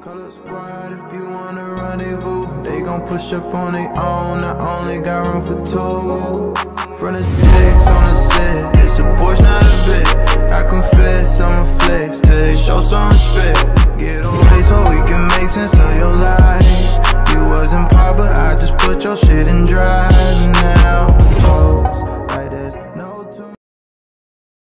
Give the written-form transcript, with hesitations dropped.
Color squad, if you wanna rendezvous, they gon' push up on their own. I only got room for two. Front of jigs on the set, it's a Porsche, not a bit. I confess, I'm a flex till they show some respect. Get away so we can make sense of your life.